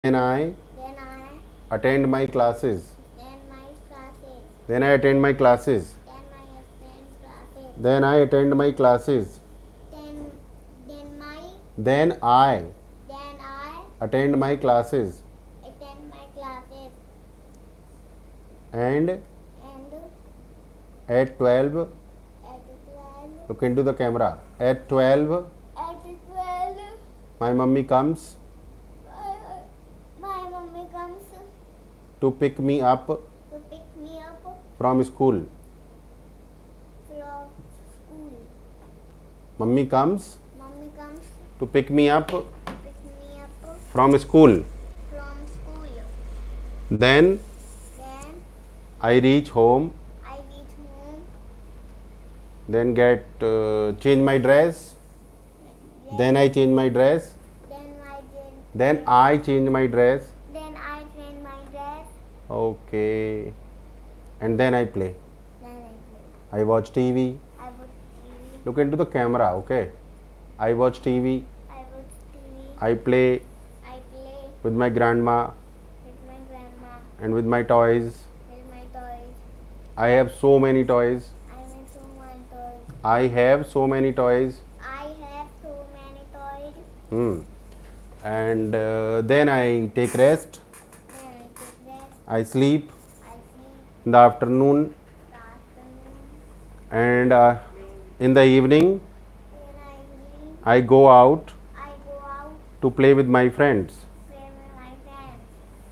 Then I Then I attend my classes. attend my classes. Then I attend my classes. Then I attend classes. Then I attend my classes. Then then my Then I then I attend my classes. attend my classes. And And at 12, at 12 look into the camera. At 12, at 12 my mummy comes my mummy comes to pick me up to pick me up from school. from school. Mummy comes Mummy comes to pick me up to pick me up from school. from school. Then Then I reach home. I reach home. Then change my dress. Then I change my dress. Then I change my dress. Then I change my dress. Okay. And then I play. Then I play. I watch TV. I watch TV. Look into the camera, okay? I watch TV. I watch TV. I play I play with my grandma with my grandma. and with my toys. With my toys. I have so many toys. I have so many toys. I have so many toys. I have so many toys. Hmm. And then I take rest. Then I take rest. I sleep I sleep in the afternoon. the afternoon. And in the evening, Then I leave. I go out I go out to play with my friends. play with my friends.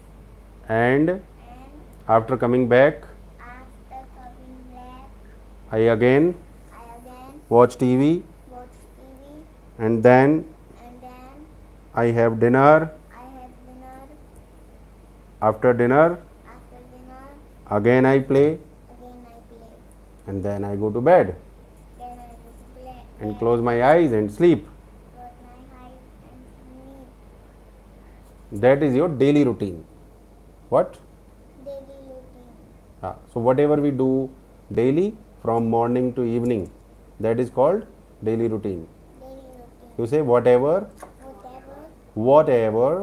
And And after coming back, after coming back, I again I again watch TV. watch TV. And then And then I have dinner. I have dinner. After dinner, After dinner, again I play. again I play. And then I go to bed Then I go to play. and close my eyes and sleep. Close my eyes and sleep. That is your daily routine. What? Daily routine. So whatever we do daily from morning to evening, that is called daily routine. Daily routine. You say whatever Whatever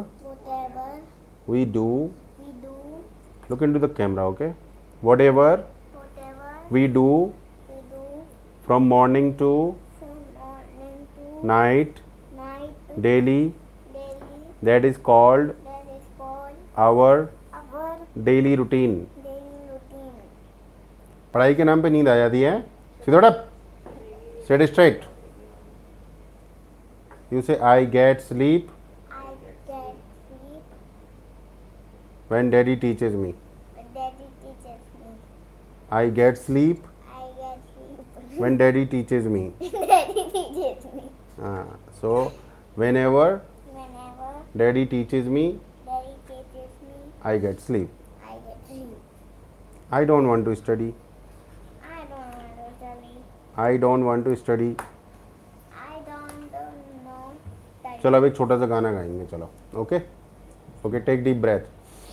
we do. we do, Look into the camera, okay? Whatever whatever we do we do from morning to from morning to night, night, daily, daily, that is called that is called our our daily routine. daily routine. पढ़ाई के नाम पे नींद आ जाती है. Sit up. Sit straight. You say I get sleep I get sleep when daddy teaches me. when daddy teaches me. I get sleep I get sleep when daddy teaches me. when daddy teaches me. So whenever Whenever daddy teaches me, daddy teaches me, I get sleep. I get sleep. I don't want to study. I don't want to study. I don't want to study. I don't know study. चलो अब एक छोटा सा गाना गाएंगे. चलो. Okay. Okay. Take deep breath.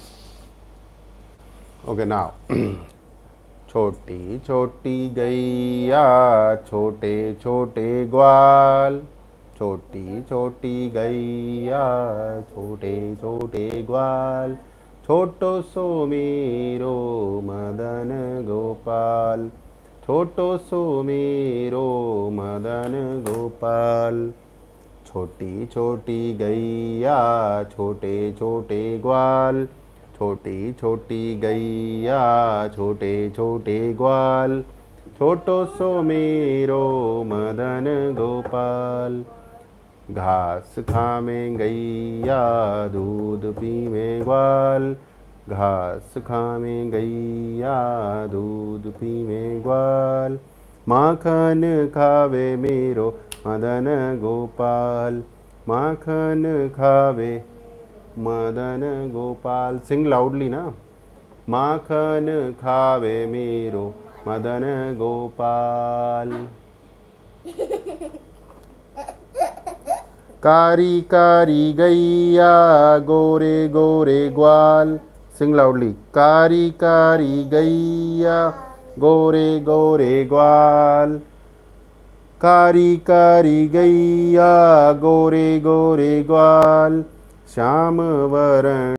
Okay. Now. छोटी छोटी गैया छोटे छोटे ग्वाल. छोटी छोटी गैया छोटे छोटे ग्वाल. छोटो सो मेरो मदन गोपाल. छोटो सो मेरो मदन गोपाल. छोटी छोटी गैया छोटे छोटे ग्वाल. छोटी छोटी गैया छोटे छोटे ग्वाल. छोटो सो मेरो मदन गोपाल. घास खावे गैया दूध पीवे ग्वाल. घास खावे गैया दूध पीवे ग्वाल. माखन खावे मेरो मदन गोपाल. माखन खावे मदन गोपाल. सिंग लाउडली ना. माखन खावे मेरो मदन गोपाल. कारी कारी गैया गोरे गोरे ग्वाल. Sing loudly. कारी कारी गैया गोरे गोरे ग्वाल. कारी कारी गैया गोरे गोरे ग्वाल. श्याम वरण